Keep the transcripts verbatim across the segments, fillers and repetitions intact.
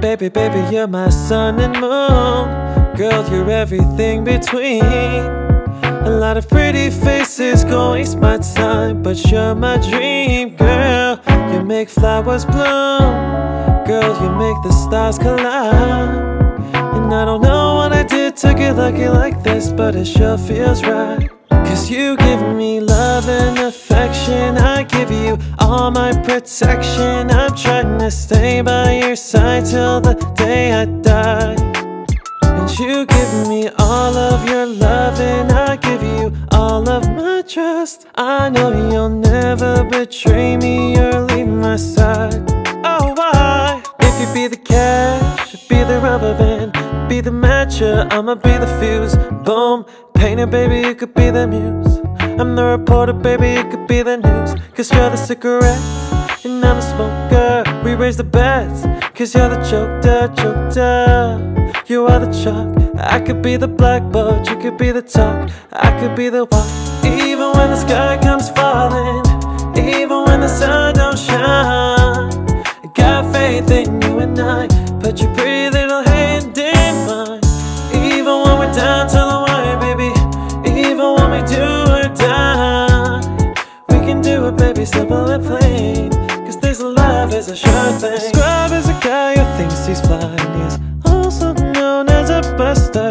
Baby, baby, you're my sun and moon. Girl, you're everything between. A lot of pretty faces gon' waste my time, but you're my dream, girl. You make flowers bloom. Girl, you make the stars collide. And I don't know what I did to get lucky like this, but it sure feels right. Cause you give me love and affection, I give you all my protection. I'm trying to stay by your side till the day I die. And you give me all of your love and I give you all of my trust. I know you'll never betray me or leave my side. Oh, why? If you be the cash, be the rubber band, be the matcher, I'ma be the fuse. Boom, painter, baby, you could be the muse. I'm the reporter, baby, you could be the news. Cause you're the cigarette, and I'm the smoker. We raise the bets, cause you're the joked-up, joked-up. You are the chalk, I could be the blackboard, you could be the talk, I could be the walk. Even when the sky comes falling, even when the sun don't shine, I got faith in you and I, put your pretty little hand in mine. Even when we're down to the wire, baby, even when we do or die, we can do it, baby, simple and plain. Cause this love is a sure thing. A scrub is a guy who thinks he's fly, he's also known as a buster.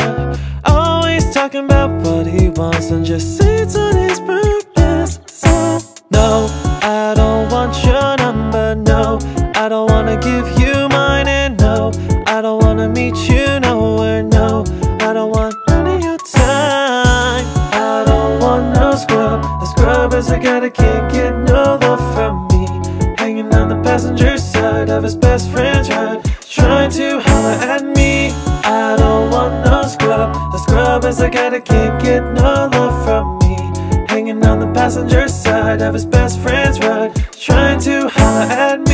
Always talking about what he wants and just sits on his purpose. So, no, I don't want your number, no, I don't wanna give you mine, and no, I don't wanna meet you nowhere, no, I don't want none of your time. I don't want no scrub. A scrub is a guy that can't get no love from me, hanging on the passenger side of his best friend's ride, trying to holler at me. I don't want no scrub. A scrub is a guy that can't get no love from me, hanging on the passenger side of his best friend's ride, trying to holler at me.